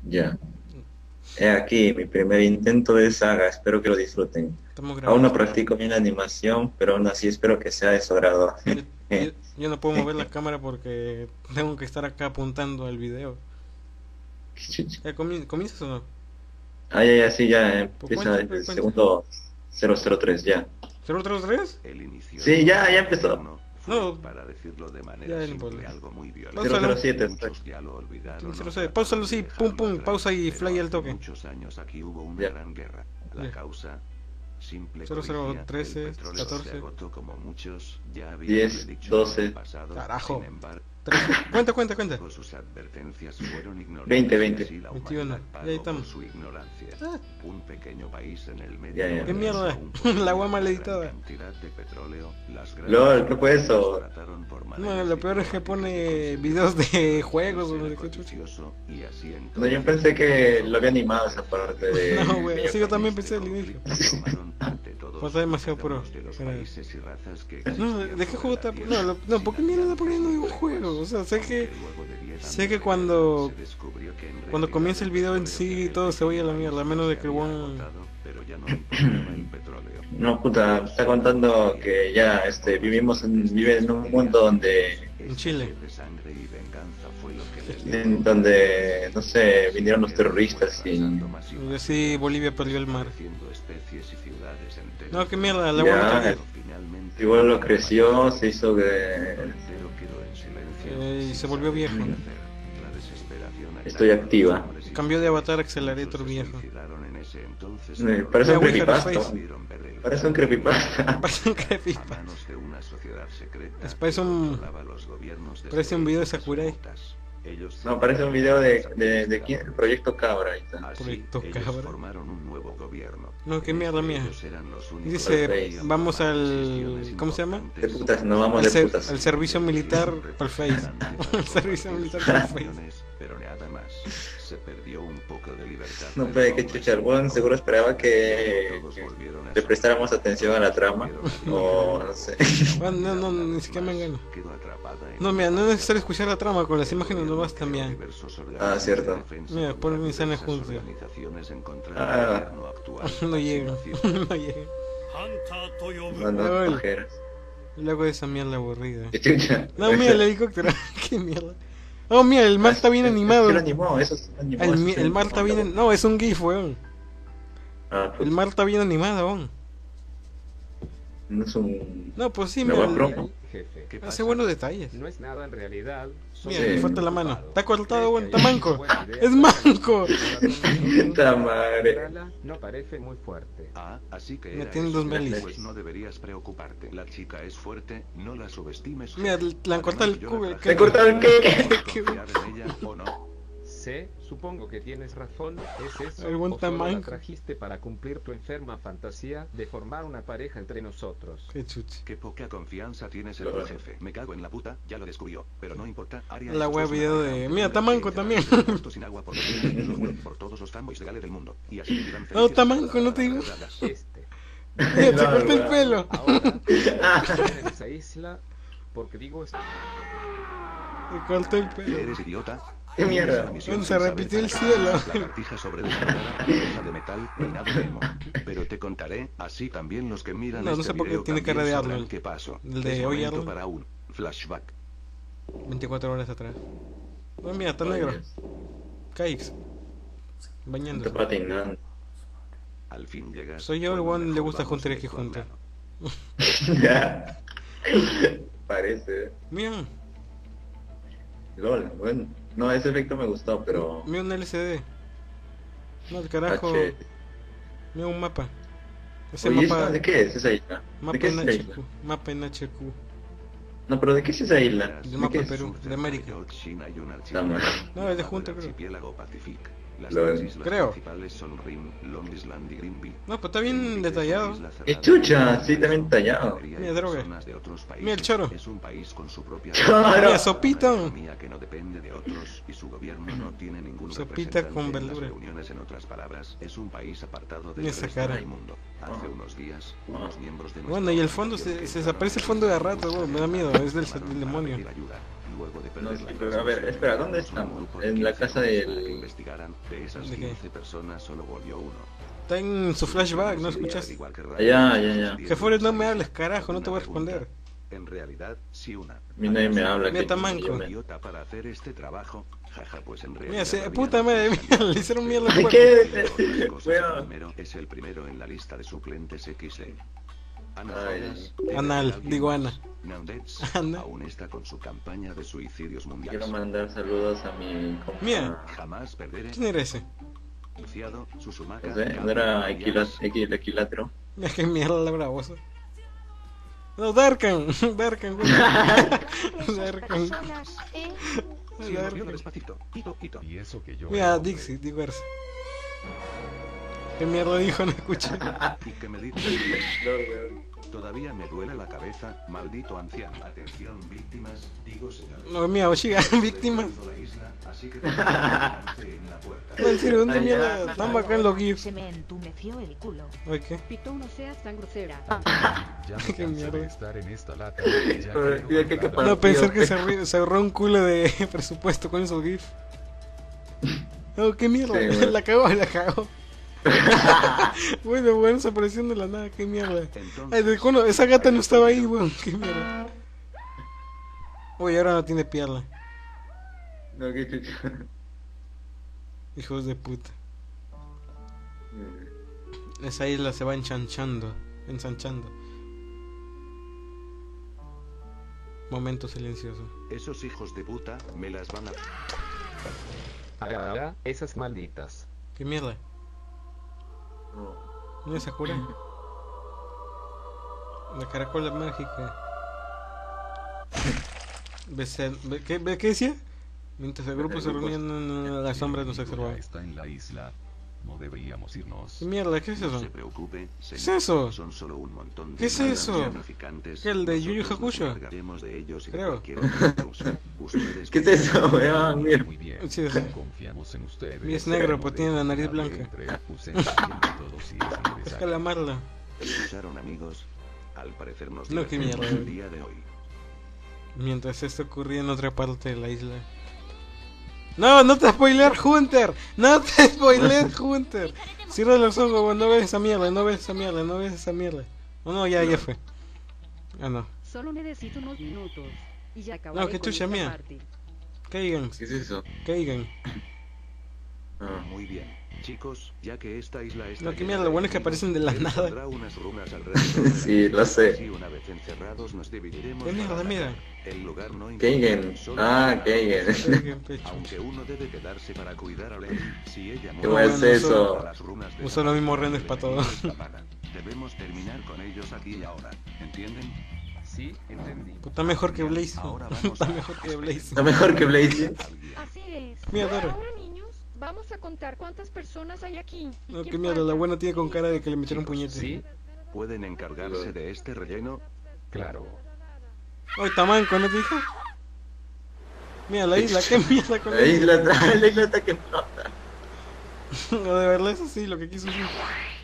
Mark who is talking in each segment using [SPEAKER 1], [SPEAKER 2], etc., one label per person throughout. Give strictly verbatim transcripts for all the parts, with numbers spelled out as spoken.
[SPEAKER 1] Ya. He aquí mi primer intento de saga, espero que lo disfruten.
[SPEAKER 2] Estamos
[SPEAKER 1] Aún no
[SPEAKER 2] grabando.
[SPEAKER 1] practico bien la animación, pero aún así espero que sea de su agrado.
[SPEAKER 2] Yo, yo- yo no puedo mover la cámara porque tengo que estar acá apuntando al video. ¿Ya comien- comienzas o no?
[SPEAKER 1] Ah, ya, ya, sí, ya
[SPEAKER 2] Pues cuenta,
[SPEAKER 1] empieza
[SPEAKER 2] pues
[SPEAKER 1] el
[SPEAKER 2] cuenta.
[SPEAKER 1] segundo cero cero tres ya.
[SPEAKER 2] ¿cero tres tres?
[SPEAKER 3] El inicio
[SPEAKER 1] Sí,
[SPEAKER 3] del
[SPEAKER 1] ya, ya
[SPEAKER 3] siglo
[SPEAKER 1] empezó.
[SPEAKER 3] veintiuno fue,
[SPEAKER 2] No,
[SPEAKER 3] para decirlo de
[SPEAKER 2] ya
[SPEAKER 3] manera
[SPEAKER 2] no
[SPEAKER 3] simple,
[SPEAKER 2] importa.
[SPEAKER 3] algo muy violento.
[SPEAKER 1] cero cero
[SPEAKER 2] Páusalo.
[SPEAKER 1] siete
[SPEAKER 3] Muchos ya lo olvidaron.
[SPEAKER 2] cero
[SPEAKER 3] o
[SPEAKER 2] seis.
[SPEAKER 3] trataron
[SPEAKER 2] Páusalo
[SPEAKER 3] de
[SPEAKER 2] así, pum
[SPEAKER 3] dejarlo
[SPEAKER 2] pum,
[SPEAKER 3] atrás,
[SPEAKER 2] pausa y
[SPEAKER 3] pero
[SPEAKER 2] fly al
[SPEAKER 3] hace
[SPEAKER 2] toque.
[SPEAKER 3] muchos años aquí hubo una
[SPEAKER 1] Ya.
[SPEAKER 3] gran guerra. La
[SPEAKER 2] Ya.
[SPEAKER 3] causa, simple
[SPEAKER 2] cero cero
[SPEAKER 3] codicia,
[SPEAKER 2] trece,
[SPEAKER 3] el petróleo
[SPEAKER 2] catorce.
[SPEAKER 3] se agotó como muchos ya habían
[SPEAKER 1] diez,
[SPEAKER 3] predicho
[SPEAKER 1] doce.
[SPEAKER 3] en el pasado.
[SPEAKER 2] Carajo.
[SPEAKER 3] Sin embargo,
[SPEAKER 2] trece. Cuenta, cuenta, cuenta.
[SPEAKER 3] sus advertencias fueron ignoradas
[SPEAKER 1] veinte,
[SPEAKER 3] y
[SPEAKER 1] veinte.
[SPEAKER 3] así la
[SPEAKER 2] veintiuno.
[SPEAKER 3] humanidad
[SPEAKER 2] Ya
[SPEAKER 3] pagó
[SPEAKER 2] estamos.
[SPEAKER 3] por su ignorancia.
[SPEAKER 2] Ah.
[SPEAKER 3] Un pequeño país en el medio
[SPEAKER 1] Ya, ya.
[SPEAKER 3] oeste
[SPEAKER 2] ¿Qué mierda?
[SPEAKER 3] aún podía
[SPEAKER 2] La agua
[SPEAKER 3] una
[SPEAKER 2] maldita.
[SPEAKER 3] gran cantidad de petróleo. Las grandes
[SPEAKER 1] Lol, ¿qué fue eso?
[SPEAKER 3] las trataron por
[SPEAKER 2] No,
[SPEAKER 3] maneras
[SPEAKER 2] lo peor es que
[SPEAKER 3] diplomáticas
[SPEAKER 2] pone
[SPEAKER 3] de conseguir
[SPEAKER 2] videos de
[SPEAKER 3] el
[SPEAKER 2] juegos o
[SPEAKER 3] ser
[SPEAKER 2] de qué chucha.
[SPEAKER 3] codicioso y así
[SPEAKER 1] No,
[SPEAKER 3] entonces
[SPEAKER 1] yo pensé que lo había animado esa parte de...
[SPEAKER 2] No, güey,
[SPEAKER 1] de-
[SPEAKER 2] sí, yo también
[SPEAKER 3] este
[SPEAKER 2] pensé al inicio.
[SPEAKER 3] conflicto tomaron ante todos
[SPEAKER 2] Pasa demasiado
[SPEAKER 3] cada
[SPEAKER 2] pro.
[SPEAKER 3] uno de los
[SPEAKER 2] Era-
[SPEAKER 3] países y razas que
[SPEAKER 2] No,
[SPEAKER 3] existían
[SPEAKER 2] ¿de qué
[SPEAKER 3] sobre
[SPEAKER 2] juego
[SPEAKER 3] la
[SPEAKER 2] está?
[SPEAKER 3] Tierra,
[SPEAKER 2] No, lo- no,
[SPEAKER 3] sin
[SPEAKER 2] ¿por qué mierda está
[SPEAKER 3] alianzas
[SPEAKER 2] poniendo
[SPEAKER 3] ni
[SPEAKER 2] un juego?
[SPEAKER 3] treguas,
[SPEAKER 2] O sea, sé que
[SPEAKER 3] aunque luego de diez
[SPEAKER 2] sé
[SPEAKER 3] años
[SPEAKER 2] que
[SPEAKER 3] de
[SPEAKER 2] cuando
[SPEAKER 3] guerra se descubrió que en
[SPEAKER 2] cuando
[SPEAKER 3] realidad
[SPEAKER 2] comienza el video en
[SPEAKER 3] petróleo
[SPEAKER 2] sí
[SPEAKER 3] que
[SPEAKER 2] todo se vaya a la
[SPEAKER 3] el
[SPEAKER 2] mierda, a
[SPEAKER 3] país
[SPEAKER 2] menos de
[SPEAKER 3] se
[SPEAKER 2] que el
[SPEAKER 3] había
[SPEAKER 2] buen
[SPEAKER 3] agotado, pero ya no importaba el petróleo.
[SPEAKER 1] No, puta, está contando que ya este, vivimos en, vive en un mundo donde,
[SPEAKER 2] En Chile.
[SPEAKER 3] De sangre y venganza fue lo que les dio
[SPEAKER 1] en donde, no sé, vinieron los terroristas y...
[SPEAKER 2] y así Bolivia perdió el mar.
[SPEAKER 3] Haciendo especies y ciudades enteras.
[SPEAKER 2] No, qué mierda, la
[SPEAKER 1] Ya,
[SPEAKER 2] agua no está
[SPEAKER 3] Finalmente,
[SPEAKER 1] igual lo creció, se hizo
[SPEAKER 3] el
[SPEAKER 1] que...
[SPEAKER 3] mundo entero quedó en silencio,
[SPEAKER 2] Eh, y
[SPEAKER 3] sin
[SPEAKER 2] se volvió
[SPEAKER 3] saber qué
[SPEAKER 2] viejo.
[SPEAKER 3] hacer. La desesperación
[SPEAKER 1] Estoy
[SPEAKER 3] acabó con
[SPEAKER 1] activa.
[SPEAKER 3] los hombres y
[SPEAKER 2] Cambió de avatar a
[SPEAKER 3] muchos
[SPEAKER 2] Accelerator
[SPEAKER 3] se
[SPEAKER 2] viejo.
[SPEAKER 3] suicidaron en ese entonces,
[SPEAKER 1] Eh,
[SPEAKER 3] pero
[SPEAKER 1] parece
[SPEAKER 2] La
[SPEAKER 1] un
[SPEAKER 2] Ouija de
[SPEAKER 1] creepypasta.
[SPEAKER 2] Face.
[SPEAKER 3] pudieron ver el
[SPEAKER 1] Parece un creepypasta.
[SPEAKER 2] Parece un
[SPEAKER 3] a
[SPEAKER 2] creepypasta.
[SPEAKER 3] manos de una sociedad secreta
[SPEAKER 2] Es- parece
[SPEAKER 3] que
[SPEAKER 2] un-
[SPEAKER 3] controlaba los gobiernos desde
[SPEAKER 2] parece un video de
[SPEAKER 3] épocas
[SPEAKER 2] Sakurai.
[SPEAKER 3] remotas. Ellos
[SPEAKER 1] No, parece un video de, de, de quién, el proyecto Cabra, ahí está.
[SPEAKER 3] Así,
[SPEAKER 2] Proyecto
[SPEAKER 3] ellos
[SPEAKER 2] Cabra.
[SPEAKER 3] formaron un nuevo gobierno.
[SPEAKER 2] No, qué mierda mía.
[SPEAKER 3] Ellos eran los
[SPEAKER 2] Y
[SPEAKER 3] únicos
[SPEAKER 2] dice,
[SPEAKER 3] que podían
[SPEAKER 2] vamos
[SPEAKER 3] tomar
[SPEAKER 2] al...
[SPEAKER 3] decisiones
[SPEAKER 2] ¿Cómo se llama?
[SPEAKER 3] importantes.
[SPEAKER 1] De putas, no vamos
[SPEAKER 2] Al,
[SPEAKER 1] de
[SPEAKER 2] ser-
[SPEAKER 1] putas.
[SPEAKER 2] al servicio militar para el Face. El servicio militar para el Face.
[SPEAKER 3] Pero nada más. Se perdió un poco de libertad.
[SPEAKER 1] No,
[SPEAKER 3] de
[SPEAKER 1] pero
[SPEAKER 3] los
[SPEAKER 1] que
[SPEAKER 3] hombres.
[SPEAKER 1] chucha, el buen seguro esperaba que,
[SPEAKER 3] Todos
[SPEAKER 1] que
[SPEAKER 3] volvieron a
[SPEAKER 1] le
[SPEAKER 3] su-
[SPEAKER 1] prestáramos atención a la trama, o no sé.
[SPEAKER 2] Bueno, no, no, ni siquiera me engaño.
[SPEAKER 3] Quedó atrapada en
[SPEAKER 2] No,
[SPEAKER 3] un
[SPEAKER 2] mira, no es
[SPEAKER 3] vaso.
[SPEAKER 2] necesario escuchar la trama, con las imágenes no bastan bien.
[SPEAKER 3] Diversos
[SPEAKER 1] Ah, cierto.
[SPEAKER 3] organismos de defensa
[SPEAKER 2] Mira,
[SPEAKER 3] contra
[SPEAKER 2] ponen insana
[SPEAKER 3] diversas
[SPEAKER 2] juntos.
[SPEAKER 3] organizaciones en contra del
[SPEAKER 1] Ah.
[SPEAKER 3] gobierno actual.
[SPEAKER 2] No llega,
[SPEAKER 3] Así nació
[SPEAKER 2] no llega.
[SPEAKER 1] No, no,
[SPEAKER 2] Ay.
[SPEAKER 1] pajeras.
[SPEAKER 2] Luego de esa mierda aburrida.
[SPEAKER 1] Que chucha.
[SPEAKER 2] No, mira el helicóptero, qué mierda. Oh, mira, el mar está bien animado.
[SPEAKER 1] Sí lo animó, eso sí lo animó.
[SPEAKER 2] El,
[SPEAKER 1] eso
[SPEAKER 2] mi-
[SPEAKER 1] sí
[SPEAKER 2] el
[SPEAKER 1] lo
[SPEAKER 2] mar
[SPEAKER 1] animó,
[SPEAKER 2] está bien...
[SPEAKER 1] cabrón.
[SPEAKER 2] No, es un GIF, weón.
[SPEAKER 1] Ah, pues,
[SPEAKER 2] El mar está bien animado, weón.
[SPEAKER 1] no es un...
[SPEAKER 2] No, pues sí,
[SPEAKER 1] Una
[SPEAKER 2] mira,
[SPEAKER 1] buena
[SPEAKER 2] el-
[SPEAKER 1] promo.
[SPEAKER 4] Jefe,
[SPEAKER 3] ¿Qué
[SPEAKER 2] hace
[SPEAKER 3] pasa?
[SPEAKER 2] buenos detalles.
[SPEAKER 4] no es nada en realidad.
[SPEAKER 2] Mira,
[SPEAKER 1] Sí.
[SPEAKER 2] le falta la mano. Está cortado, weón, está
[SPEAKER 4] Cree que
[SPEAKER 2] manco.
[SPEAKER 4] hay una buena idea
[SPEAKER 2] Es
[SPEAKER 4] para
[SPEAKER 2] manco.
[SPEAKER 1] Puta madre.
[SPEAKER 4] Comprarla no parece muy fuerte.
[SPEAKER 3] Ah, así que
[SPEAKER 2] Me
[SPEAKER 3] era
[SPEAKER 2] tienen
[SPEAKER 3] eso.
[SPEAKER 2] dos melis.
[SPEAKER 3] Pues no deberías preocuparte. La chica es fuerte, no la subestimes.
[SPEAKER 2] Mira,
[SPEAKER 3] jefe.
[SPEAKER 2] le han cortado el
[SPEAKER 3] Además, yo
[SPEAKER 2] cubo,
[SPEAKER 3] la
[SPEAKER 2] el
[SPEAKER 3] traje
[SPEAKER 1] Le cortaron el qué.
[SPEAKER 3] para
[SPEAKER 2] Qué
[SPEAKER 3] confiar en ella o no.
[SPEAKER 4] Sé, supongo que tienes razón. ¿Es eso?
[SPEAKER 2] El buen
[SPEAKER 4] ¿O solo la
[SPEAKER 2] tamaño.
[SPEAKER 4] trajiste para cumplir tu enferma fantasía de formar una pareja entre nosotros?
[SPEAKER 2] Qué chucha.
[SPEAKER 3] Qué poca confianza tienes en tu jefe. Me cago en la puta, ya lo descubrió. Pero no importa. Aria
[SPEAKER 2] La
[SPEAKER 3] es
[SPEAKER 2] wea
[SPEAKER 3] una
[SPEAKER 2] video
[SPEAKER 3] pareja
[SPEAKER 2] de-
[SPEAKER 3] aunque
[SPEAKER 2] mira,
[SPEAKER 3] no
[SPEAKER 2] Tamanco
[SPEAKER 3] esté
[SPEAKER 2] también.
[SPEAKER 3] enterada, muerto sin agua por, los- por todos los fanboys legales del mundo. Y así vivirán
[SPEAKER 2] No,
[SPEAKER 3] felices
[SPEAKER 2] Tamanco,
[SPEAKER 3] todas
[SPEAKER 2] no te
[SPEAKER 3] las
[SPEAKER 2] digo.
[SPEAKER 3] verdades.
[SPEAKER 4] Este.
[SPEAKER 2] Mira, se
[SPEAKER 1] No,
[SPEAKER 2] cortó el
[SPEAKER 1] weón.
[SPEAKER 2] pelo.
[SPEAKER 4] Ahora, en esa isla, porque digo esto.
[SPEAKER 2] Se cortó el pelo.
[SPEAKER 3] ¿Eres idiota?
[SPEAKER 1] Qué mierda.
[SPEAKER 3] Una misión
[SPEAKER 2] Bueno, se
[SPEAKER 3] sin saber
[SPEAKER 2] repitió el
[SPEAKER 3] para
[SPEAKER 2] cielo.
[SPEAKER 3] La lagartija sobredesarrollada, cabeza de metal, peinado de emo. Pero te contaré, así también los que miran
[SPEAKER 2] No, no
[SPEAKER 3] este
[SPEAKER 2] sé por qué
[SPEAKER 3] video
[SPEAKER 2] tiene
[SPEAKER 3] también
[SPEAKER 2] cara de
[SPEAKER 3] sabrán
[SPEAKER 2] Arnold.
[SPEAKER 3] qué pasó.
[SPEAKER 2] El de
[SPEAKER 3] Es
[SPEAKER 2] hoy
[SPEAKER 3] momento
[SPEAKER 2] Arnold.
[SPEAKER 3] para un flashback.
[SPEAKER 2] veinticuatro horas atrás. No, mira, está
[SPEAKER 1] Ay,
[SPEAKER 2] negro.
[SPEAKER 1] Dios.
[SPEAKER 2] Caix.
[SPEAKER 1] Está
[SPEAKER 2] Bañándose.
[SPEAKER 1] patinando.
[SPEAKER 3] Al fin llegas.
[SPEAKER 2] Soy yo, el
[SPEAKER 3] Bueno,
[SPEAKER 2] one le
[SPEAKER 3] mejor
[SPEAKER 2] gusta
[SPEAKER 3] vamos
[SPEAKER 2] juntar
[SPEAKER 3] directo
[SPEAKER 2] X
[SPEAKER 3] al
[SPEAKER 2] junta.
[SPEAKER 3] grano.
[SPEAKER 1] Ya. Parece.
[SPEAKER 2] Mira,
[SPEAKER 1] LOL, bueno. No, ese efecto me gustó, pero...
[SPEAKER 2] mira un L C D. No, el carajo.
[SPEAKER 1] H.
[SPEAKER 2] Mira un mapa. Ese
[SPEAKER 1] Oye,
[SPEAKER 2] mapa.
[SPEAKER 1] ¿esa ¿de qué es esa isla?
[SPEAKER 2] Mapa
[SPEAKER 1] ¿De qué es
[SPEAKER 2] en
[SPEAKER 1] esa
[SPEAKER 2] H
[SPEAKER 1] isla?
[SPEAKER 2] Q. Mapa en H Q.
[SPEAKER 1] No, pero ¿de qué es esa isla?
[SPEAKER 2] Del
[SPEAKER 1] ¿De
[SPEAKER 2] mapa
[SPEAKER 1] qué
[SPEAKER 2] de
[SPEAKER 1] es?
[SPEAKER 2] Perú, de América.
[SPEAKER 3] China y un
[SPEAKER 1] Está mal.
[SPEAKER 2] No, es de junta, creo.
[SPEAKER 3] archipiélago Pacific. Las
[SPEAKER 1] Lo-
[SPEAKER 3] tres islas
[SPEAKER 2] creo.
[SPEAKER 3] principales son Rim, Long Island y Grimby.
[SPEAKER 2] No, pues está bien detallado.
[SPEAKER 1] ¡Qué chucha! Sí, también tallado.
[SPEAKER 2] Mira, droga.
[SPEAKER 3] De otros países.
[SPEAKER 2] Mira el choro.
[SPEAKER 3] Es un país con su propia
[SPEAKER 1] Choro.
[SPEAKER 2] Mira, sopita.
[SPEAKER 3] Una economía que no depende de otros y su gobierno no tiene ningún
[SPEAKER 2] Sopita
[SPEAKER 3] representante
[SPEAKER 2] con
[SPEAKER 3] en las
[SPEAKER 2] verdura.
[SPEAKER 3] reuniones. En otras palabras, es un país apartado del
[SPEAKER 2] Mira esa
[SPEAKER 3] resto
[SPEAKER 2] cara.
[SPEAKER 3] del mundo. Hace unos días, unos miembros de
[SPEAKER 2] Bueno,
[SPEAKER 3] nuestra
[SPEAKER 2] y el fondo se,
[SPEAKER 3] organización
[SPEAKER 2] se
[SPEAKER 3] que
[SPEAKER 2] desaparece el
[SPEAKER 3] entraron
[SPEAKER 2] fondo de a
[SPEAKER 3] en
[SPEAKER 2] rato,
[SPEAKER 3] Estados
[SPEAKER 2] bueno, me da miedo,
[SPEAKER 3] Unidos
[SPEAKER 2] es del,
[SPEAKER 3] llamaron
[SPEAKER 2] del
[SPEAKER 3] para
[SPEAKER 2] demonio.
[SPEAKER 3] pedir ayuda. Luego de perder
[SPEAKER 1] No,
[SPEAKER 3] la
[SPEAKER 1] sí, pero a ver, espera, ¿dónde
[SPEAKER 3] información,
[SPEAKER 1] estamos?
[SPEAKER 3] un grupo
[SPEAKER 1] En
[SPEAKER 3] de
[SPEAKER 1] la
[SPEAKER 3] quince
[SPEAKER 1] casa
[SPEAKER 3] hombres
[SPEAKER 1] del-
[SPEAKER 3] para que investigaran De esas
[SPEAKER 2] ¿De qué?
[SPEAKER 3] quince personas solo volvió uno.
[SPEAKER 2] Está en su flashback, ¿no escuchas?
[SPEAKER 3] Igual que Ryan,
[SPEAKER 1] Ya, ya, ya.
[SPEAKER 2] Que Forrest, no me hables, carajo, no te voy a responder.
[SPEAKER 3] En realidad, sí una.
[SPEAKER 1] A mí nadie me habla.
[SPEAKER 2] Mira,
[SPEAKER 1] que-
[SPEAKER 2] Tamanco.
[SPEAKER 3] Idiota para hacer este trabajo. Jaja, pues en realidad.
[SPEAKER 2] Mira, se,
[SPEAKER 3] había
[SPEAKER 2] puta
[SPEAKER 3] muchos
[SPEAKER 2] madre mía,
[SPEAKER 3] candidatos.
[SPEAKER 2] le hicieron mierda al
[SPEAKER 1] ¿De
[SPEAKER 2] juego.
[SPEAKER 1] qué?
[SPEAKER 3] Cosas,
[SPEAKER 1] Weón.
[SPEAKER 3] el primero es el primero en la lista de suplentes X E. Ana
[SPEAKER 1] Ay.
[SPEAKER 3] Jonas, ¿tiene
[SPEAKER 2] Anal,
[SPEAKER 3] alguien
[SPEAKER 2] digo
[SPEAKER 3] más?
[SPEAKER 2] Ana.
[SPEAKER 3] Naundets
[SPEAKER 2] Ana.
[SPEAKER 3] aún está con su campaña de suicidios mundiales.
[SPEAKER 1] Quiero mandar saludos a mi compa.
[SPEAKER 2] Mira.
[SPEAKER 3] Jamás perderé.
[SPEAKER 2] ¿Quién era ese?
[SPEAKER 3] Iniciado, Susumaka,
[SPEAKER 1] No sé,
[SPEAKER 3] Gaby,
[SPEAKER 1] no era
[SPEAKER 3] Williams,
[SPEAKER 1] equila- equi- el equilátero.
[SPEAKER 2] Mira qué mierda la bravosa. No, Darkan, Darkan, güey. Darkan.
[SPEAKER 5] personas, ¿eh?
[SPEAKER 3] Sí,
[SPEAKER 2] Darkan.
[SPEAKER 3] despacito. Quito, quito.
[SPEAKER 6] Y eso que yo.
[SPEAKER 2] Mira,
[SPEAKER 6] era hombre.
[SPEAKER 2] Dixie, digo Ersa. ¿Qué mierda dijo? No escuché.
[SPEAKER 3] Y que me dice,
[SPEAKER 1] No, weón.
[SPEAKER 3] todavía me duele la cabeza, maldito anciano. Atención, víctimas, digo señores.
[SPEAKER 2] No, mía, Oshiga, víctima.
[SPEAKER 3] La isla, así que en la puerta.
[SPEAKER 2] No, en serio, ¿dónde
[SPEAKER 1] Ay,
[SPEAKER 2] mierda?
[SPEAKER 1] ya.
[SPEAKER 2] Están bacán los GIFs.
[SPEAKER 5] Se me entumeció el culo.
[SPEAKER 2] Oye, ¿qué?
[SPEAKER 7] Pito, no seas tan grosera.
[SPEAKER 6] Ya me
[SPEAKER 2] Qué
[SPEAKER 6] cansé
[SPEAKER 2] mierda.
[SPEAKER 6] de estar en esta lata. Ya
[SPEAKER 1] Pero,
[SPEAKER 6] quiero
[SPEAKER 1] mira qué
[SPEAKER 6] comprar-
[SPEAKER 1] capaz.
[SPEAKER 2] No, pensar que se, arri- se ahorró un culo de presupuesto con esos GIFs. No, qué mierda.
[SPEAKER 1] Sí, bueno.
[SPEAKER 2] La cagó, la cagó. Bueno, bueno, se apareció de la nada, qué mierda. Ay,
[SPEAKER 3] Entonces,
[SPEAKER 2] de cuando esa gata no estaba ahí, weón, qué mierda. Uy, ahora no tiene pierna.
[SPEAKER 1] No, qué chucha.
[SPEAKER 2] Hijos de puta. Esa isla se va enchanchando, ensanchando. Momento silencioso.
[SPEAKER 3] esos hijos de puta me las van a.
[SPEAKER 4] Ahora, esas malditas.
[SPEAKER 2] ¿Qué mierda?
[SPEAKER 1] No.
[SPEAKER 2] ¿No es Sakura? La caracola mágica. Bese- be- ¿Qué, be- ¿Qué decía? Mientras el grupo se reunía, no, no, no, las sombras nos
[SPEAKER 6] Ya
[SPEAKER 2] observaban.
[SPEAKER 6] está en la isla. No deberíamos irnos.
[SPEAKER 2] ¿Qué mierda? ¿Qué es
[SPEAKER 3] No
[SPEAKER 2] eso?
[SPEAKER 3] se preocupe,
[SPEAKER 2] ¿Qué es
[SPEAKER 3] señor.
[SPEAKER 2] eso?
[SPEAKER 3] Son solo un montón de
[SPEAKER 2] ¿Qué es
[SPEAKER 3] malas
[SPEAKER 2] eso?
[SPEAKER 3] traficantes.
[SPEAKER 2] ¿Qué, el de Yu Yu
[SPEAKER 3] Nosotros nos
[SPEAKER 2] Hakusho?
[SPEAKER 3] encargaremos de ellos y de
[SPEAKER 2] Creo.
[SPEAKER 3] cualquier otra causa. Ustedes
[SPEAKER 1] ¿Qué es eso, weón? Mira.
[SPEAKER 6] Muy bien.
[SPEAKER 2] Sí, es-
[SPEAKER 6] Confiamos en ustedes.
[SPEAKER 2] Y es negro,
[SPEAKER 6] No
[SPEAKER 2] pues tiene la nariz
[SPEAKER 6] dejen
[SPEAKER 2] blanca.
[SPEAKER 6] entre acusen a todo si es
[SPEAKER 2] Es
[SPEAKER 6] necesario.
[SPEAKER 2] calamarla.
[SPEAKER 3] escucharon, amigos. Al parecer nos
[SPEAKER 2] No, qué
[SPEAKER 3] divertimos
[SPEAKER 2] mierda.
[SPEAKER 3] el día de hoy.
[SPEAKER 2] Mientras esto ocurría en otra parte de la isla. No, no te spoiler, Hunter. No te spoiler, Hunter. Cierra los ojos, weón, no ves esa mierda, no ves esa mierda, no ves esa mierda. No, no, ya, ya fue. Ah, no.
[SPEAKER 7] Solo necesito unos minutos. Y ya acabaré
[SPEAKER 2] No, qué
[SPEAKER 7] con
[SPEAKER 2] chucha
[SPEAKER 7] esta
[SPEAKER 2] mía.
[SPEAKER 7] parte.
[SPEAKER 2] Caigan,
[SPEAKER 1] ¿Qué es eso?
[SPEAKER 2] caigan.
[SPEAKER 1] Ah.
[SPEAKER 3] Muy bien, chicos, ya que esta isla está
[SPEAKER 2] No, qué
[SPEAKER 3] llena
[SPEAKER 2] mierda,
[SPEAKER 3] de
[SPEAKER 2] lo bueno es que
[SPEAKER 3] enemigos,
[SPEAKER 2] aparecen de la
[SPEAKER 3] él
[SPEAKER 2] nada.
[SPEAKER 3] pondrá unas runas alrededor de la
[SPEAKER 1] Sí,
[SPEAKER 3] isla.
[SPEAKER 1] lo sé.
[SPEAKER 3] Así, una vez encerrados nos dividiremos.
[SPEAKER 2] ¿Qué mierda,
[SPEAKER 3] para
[SPEAKER 2] mira?
[SPEAKER 3] atacar. El lugar no
[SPEAKER 1] Keigen.
[SPEAKER 3] importa, solo
[SPEAKER 1] Ah,
[SPEAKER 3] para-
[SPEAKER 1] Keigen.
[SPEAKER 2] Caigan, pecho.
[SPEAKER 3] Aunque uno debe quedarse para cuidar a Ley, si ella
[SPEAKER 1] ¿Qué
[SPEAKER 2] bueno,
[SPEAKER 1] es eso?
[SPEAKER 3] las runas de
[SPEAKER 2] Usa los mismos rendes para todo.
[SPEAKER 3] Debemos terminar con ellos aquí y ahora, ¿entienden?
[SPEAKER 4] Sí, entendí.
[SPEAKER 2] Pues está mejor que Blaze.
[SPEAKER 3] Ahora vamos
[SPEAKER 2] Está
[SPEAKER 3] a-
[SPEAKER 2] mejor que Blaze.
[SPEAKER 1] Está mejor que Blaze.
[SPEAKER 7] Así es.
[SPEAKER 2] Mira, Dora.
[SPEAKER 7] Ahora, niños, vamos a contar cuántas personas hay aquí. ¿Y
[SPEAKER 2] No,
[SPEAKER 7] quién
[SPEAKER 2] qué mierda, la
[SPEAKER 7] falta?
[SPEAKER 2] buena tiene con cara de que le metieron
[SPEAKER 3] Chicos,
[SPEAKER 2] puñete.
[SPEAKER 4] Sí,
[SPEAKER 3] ¿Pueden encargarse de este relleno?
[SPEAKER 4] claro.
[SPEAKER 2] Ay, tamanco, ¿no te dijo? Mira la isla, qué mierda con
[SPEAKER 1] La isla atrás, la isla está que explota.
[SPEAKER 2] No, de verdad, eso sí, lo que quiso decir.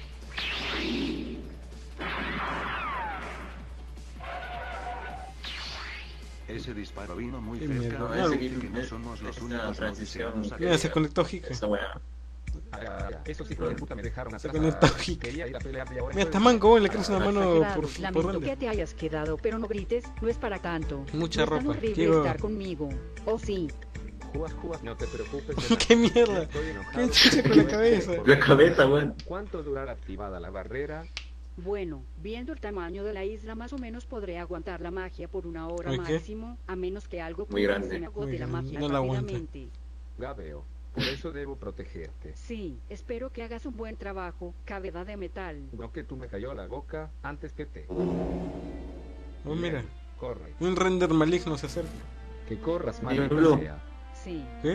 [SPEAKER 3] Ese disparo vino muy
[SPEAKER 2] Qué
[SPEAKER 3] cerca.
[SPEAKER 2] mierda.
[SPEAKER 3] me
[SPEAKER 2] No,
[SPEAKER 3] parece
[SPEAKER 1] ese
[SPEAKER 3] que no
[SPEAKER 1] es-
[SPEAKER 3] somos los
[SPEAKER 1] es
[SPEAKER 3] únicos
[SPEAKER 1] una transición.
[SPEAKER 3] noticiosos
[SPEAKER 2] Mira, se
[SPEAKER 3] aquí.
[SPEAKER 2] conectó Hika.
[SPEAKER 1] Esa weá.
[SPEAKER 4] Ahora, esos hijos de puta me dejaron
[SPEAKER 2] Se
[SPEAKER 4] atrás.
[SPEAKER 2] conectó Hika.
[SPEAKER 4] Quería ir a pelear y ahora
[SPEAKER 2] Mira,
[SPEAKER 4] estoy-
[SPEAKER 2] tamanco, ¿cómo le crees una mano
[SPEAKER 7] Exagerado.
[SPEAKER 2] por, por
[SPEAKER 7] Lamento
[SPEAKER 2] render?
[SPEAKER 7] que te hayas quedado, pero no grites, no es para tanto.
[SPEAKER 2] Mucha
[SPEAKER 7] No es tan
[SPEAKER 2] ropa.
[SPEAKER 7] horrible
[SPEAKER 2] Quiero-
[SPEAKER 7] estar conmigo. Oh, sí.
[SPEAKER 4] Juas, juas, no te preocupes.
[SPEAKER 2] ¿Qué mierda?
[SPEAKER 4] Estoy enojado.
[SPEAKER 2] ¿Qué chucha con la cabeza?
[SPEAKER 1] La cabeza, weón.
[SPEAKER 4] ¿Cuánto durará activada la barrera?
[SPEAKER 7] Bueno, viendo el tamaño de la isla, más o menos podré aguantar la magia por una hora
[SPEAKER 2] ¿Ay, qué?
[SPEAKER 7] máximo, a menos que algo
[SPEAKER 1] Muy
[SPEAKER 7] como
[SPEAKER 1] grande.
[SPEAKER 7] se me agote
[SPEAKER 2] Muy
[SPEAKER 7] la
[SPEAKER 2] grande,
[SPEAKER 7] magia
[SPEAKER 2] no la aguanta.
[SPEAKER 7] rápidamente.
[SPEAKER 4] Ya veo. Por eso debo protegerte.
[SPEAKER 7] Sí, espero que hagas un buen trabajo, cabeza de metal.
[SPEAKER 4] No que tú me cayó la boca antes que te.
[SPEAKER 2] Oh, mira,
[SPEAKER 4] Corre.
[SPEAKER 2] un render maligno se acerca.
[SPEAKER 4] Que corras,
[SPEAKER 1] Sí,
[SPEAKER 4] maldita
[SPEAKER 1] Blue.
[SPEAKER 4] sea.
[SPEAKER 7] Sí.
[SPEAKER 2] ¿Qué?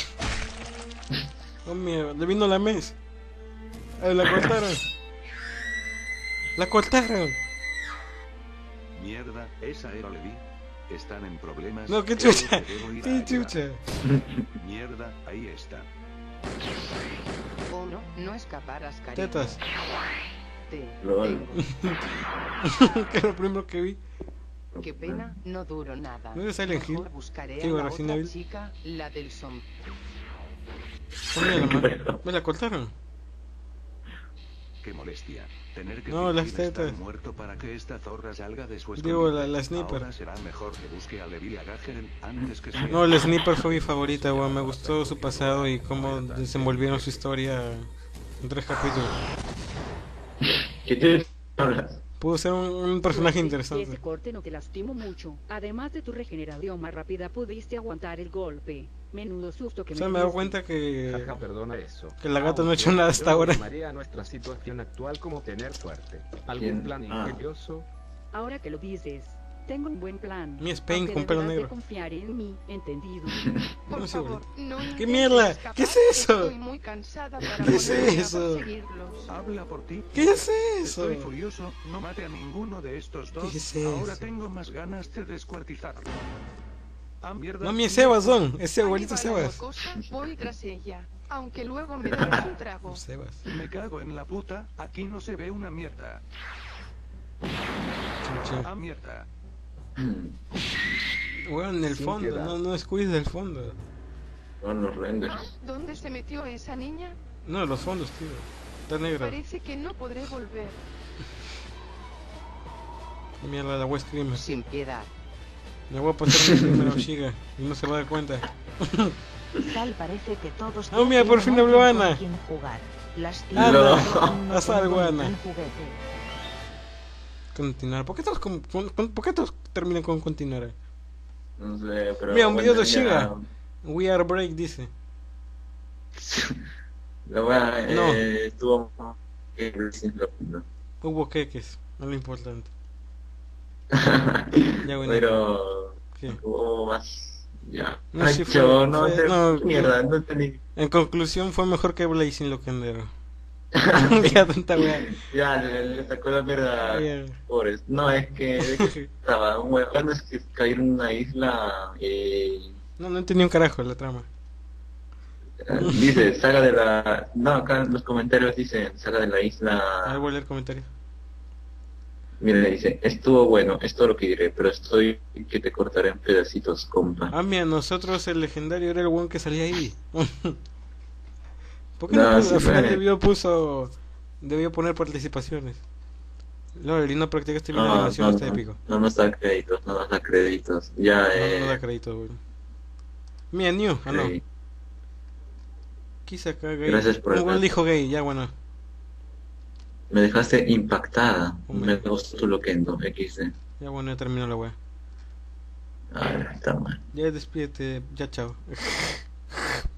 [SPEAKER 2] Oh, mierda, le vino la mes. Ay, la cortaron. La cortaron.
[SPEAKER 3] Mierda, esa era Levi. Están en problemas.
[SPEAKER 2] No, qué
[SPEAKER 3] Creo
[SPEAKER 2] chucha.
[SPEAKER 3] que debo ir a
[SPEAKER 2] Qué
[SPEAKER 3] ayudar.
[SPEAKER 2] chucha.
[SPEAKER 3] Mierda, ahí está.
[SPEAKER 8] O no, no escaparás, cariño.
[SPEAKER 2] Tetas.
[SPEAKER 8] Te
[SPEAKER 1] Lol.
[SPEAKER 8] tengo.
[SPEAKER 2] Que era lo primero que vi.
[SPEAKER 8] Qué pena, no duro nada.
[SPEAKER 2] ¿No es Silent Hill?
[SPEAKER 8] Mejor buscaré
[SPEAKER 2] Digo,
[SPEAKER 8] a la
[SPEAKER 2] Resident
[SPEAKER 8] otra
[SPEAKER 2] Evil.
[SPEAKER 8] chica, la del som.
[SPEAKER 2] Mira, ma- me la cortaron.
[SPEAKER 3] Qué molestia. Tener que
[SPEAKER 2] No, las
[SPEAKER 3] fingir estar
[SPEAKER 2] tetas.
[SPEAKER 3] muerto para que esta zorra salga de su
[SPEAKER 2] Digo,
[SPEAKER 3] escondite.
[SPEAKER 2] la- la sniper.
[SPEAKER 3] Ahora será mejor que busque a Levi Agagen antes que sea.
[SPEAKER 2] No, el Sniper fue mi favorita, weón. Me gustó su pasado y cómo desenvolvieron su historia en tres capítulos.
[SPEAKER 1] ¿Qué te hablas?
[SPEAKER 2] Pudo ser un, un personaje
[SPEAKER 7] Ese
[SPEAKER 2] interesante.
[SPEAKER 7] corte no te lastimó mucho. Además de tu regeneración más rápida, pudiste aguantar el golpe. Menudo susto que
[SPEAKER 2] O sea,
[SPEAKER 7] me
[SPEAKER 2] me he dado
[SPEAKER 7] diste.
[SPEAKER 2] cuenta que...
[SPEAKER 4] Jaja, perdona eso.
[SPEAKER 2] Que la gata no ha hecho
[SPEAKER 4] Aunque
[SPEAKER 2] nada hasta
[SPEAKER 4] yo
[SPEAKER 2] ahora.
[SPEAKER 4] llamaría a nuestra situación actual como tener suerte. ¿Algún
[SPEAKER 1] ¿Quién?
[SPEAKER 4] plan
[SPEAKER 1] Ah.
[SPEAKER 4] ingenioso?
[SPEAKER 7] Ahora que lo dices, tengo un buen plan.
[SPEAKER 2] Mi Spain
[SPEAKER 7] Aunque
[SPEAKER 2] con pelo
[SPEAKER 7] deberás de
[SPEAKER 2] negro.
[SPEAKER 7] confiar en mí, entendido.
[SPEAKER 9] Por
[SPEAKER 2] No sé,
[SPEAKER 9] favor,
[SPEAKER 2] boludo.
[SPEAKER 9] no
[SPEAKER 2] ¿Qué
[SPEAKER 9] intentes
[SPEAKER 2] mierda?
[SPEAKER 9] escapar,
[SPEAKER 2] ¿Qué es eso?
[SPEAKER 9] Estoy muy cansada para
[SPEAKER 2] ¿Qué es
[SPEAKER 9] ponerme a
[SPEAKER 2] eso?
[SPEAKER 9] perseguirlos.
[SPEAKER 3] Habla por ti.
[SPEAKER 2] ¿Qué es eso?
[SPEAKER 3] Estoy furioso. No mate a ninguno de estos dos.
[SPEAKER 2] ¿Qué es
[SPEAKER 3] Ahora
[SPEAKER 2] eso?
[SPEAKER 3] tengo más ganas de descuartizarlo. Ah, mierda.
[SPEAKER 2] Mami, es Sebas, son. Es
[SPEAKER 9] Ahí
[SPEAKER 2] abuelito
[SPEAKER 9] va la
[SPEAKER 2] Sebas.
[SPEAKER 9] mocosa, voy tras ella, aunque luego me darás un trago.
[SPEAKER 2] Sebas.
[SPEAKER 3] Me cago en la puta. Aquí no se ve una mierda.
[SPEAKER 2] Chin, chin.
[SPEAKER 3] Ah, mierda.
[SPEAKER 2] Weón, en el
[SPEAKER 4] Sin
[SPEAKER 2] fondo.
[SPEAKER 4] piedad.
[SPEAKER 2] No, no squeeze del fondo.
[SPEAKER 1] Son los renders.
[SPEAKER 9] ¿Dónde se metió esa niña?
[SPEAKER 2] No, los fondos, tío. Está negra.
[SPEAKER 9] Parece que no podré volver.
[SPEAKER 2] Mierda, la West Cream.
[SPEAKER 8] Sin piedad.
[SPEAKER 2] Me voy a pasar mi primera Shiga y no se va a dar cuenta.
[SPEAKER 5] Tal parece que todos
[SPEAKER 2] Ah, mira,
[SPEAKER 5] ya
[SPEAKER 2] por fin
[SPEAKER 5] tienen
[SPEAKER 2] habló
[SPEAKER 5] alguien con
[SPEAKER 2] Ana.
[SPEAKER 5] quien jugar. Las
[SPEAKER 2] Ana,
[SPEAKER 5] no
[SPEAKER 2] haz algo,
[SPEAKER 5] tienen
[SPEAKER 2] Ana.
[SPEAKER 5] un juguete.
[SPEAKER 2] Continuar. ¿Por qué todos, con- con- con- ¿por qué todos terminan con continuar?
[SPEAKER 1] No sé, pero...
[SPEAKER 2] Mira, un video de
[SPEAKER 1] bueno,
[SPEAKER 2] Shiga. We are break, dice.
[SPEAKER 1] ya- La wea
[SPEAKER 2] No.
[SPEAKER 1] eh, estuvo... eh, no.
[SPEAKER 2] Hubo queques, no es lo importante. Ya, bueno.
[SPEAKER 1] Pero...
[SPEAKER 2] ¿Qué?
[SPEAKER 1] Hubo más... Ya.
[SPEAKER 2] No,
[SPEAKER 1] Ay,
[SPEAKER 2] sí fue-
[SPEAKER 1] yo no
[SPEAKER 2] fue-
[SPEAKER 1] sé,
[SPEAKER 2] no,
[SPEAKER 1] mierda, no entendí.
[SPEAKER 2] En conclusión, fue mejor que Blazing Loquendero. Ya, tanta wea.
[SPEAKER 1] Ya, le, le sacó la mierda.
[SPEAKER 2] Ya.
[SPEAKER 1] Pobres. No, es que de que estaba un huevón, es que caer en una isla y
[SPEAKER 2] No, no entendí un carajo la trama.
[SPEAKER 1] eh, dice, saga de la... No, acá en los comentarios dicen, saga de la
[SPEAKER 2] A ver,
[SPEAKER 1] isla...
[SPEAKER 2] voy a leer comentarios.
[SPEAKER 1] Mire, dice, estuvo bueno, es todo lo que diré, pero estoy que te cortaré en pedacitos, compa.
[SPEAKER 2] Ah, mira, nosotros el legendario era el one que salía ahí. ¿Por qué
[SPEAKER 1] No,
[SPEAKER 2] no, puso?
[SPEAKER 1] sí
[SPEAKER 2] Al final
[SPEAKER 1] fue.
[SPEAKER 2] debió, puso, debió poner participaciones. Lol, y no practicaste bien la
[SPEAKER 1] No,
[SPEAKER 2] animación,
[SPEAKER 1] no,
[SPEAKER 2] está
[SPEAKER 1] no,
[SPEAKER 2] épico.
[SPEAKER 1] no nos da créditos, no nos da créditos. Ya,
[SPEAKER 2] No,
[SPEAKER 1] eh...
[SPEAKER 2] no da crédito, güey. Mira, New, ah no.
[SPEAKER 1] sí.
[SPEAKER 2] Quise acá gay.
[SPEAKER 1] Gracias por
[SPEAKER 2] Un
[SPEAKER 1] el
[SPEAKER 2] gol
[SPEAKER 1] dato.
[SPEAKER 2] dijo gay, ya bueno.
[SPEAKER 1] Me dejaste impactada.
[SPEAKER 2] Hombre.
[SPEAKER 1] Me gustó tu loquendo, equis de.
[SPEAKER 2] Ya bueno, ya terminó la wea.
[SPEAKER 1] Ah, está mal.
[SPEAKER 2] Ya despídete, ya chao.